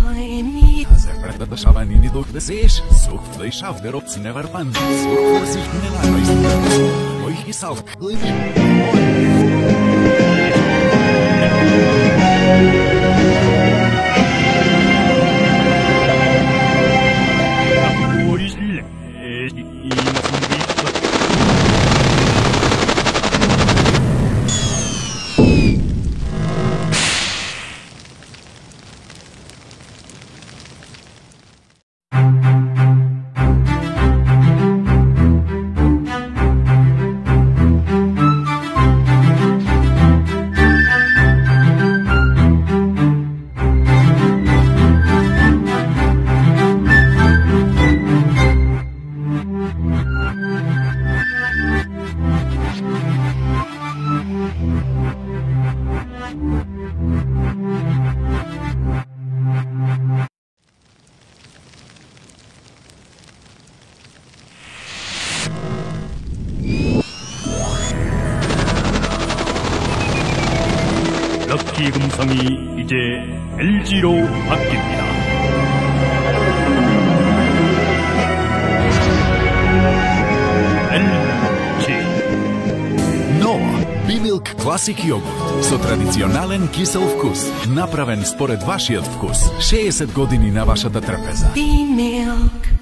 Zepre da šavanini dok da seš, suh da išav da rob nevar pan, suh da sich ne lano, mojih isal. 럭키 금성이 이제 LG로 바뀝니다. LG. Novo, Bimilk Classic jogurt со традиционален кисел вкус, направен според вашиот вкус. 60 години на вашата трпеза.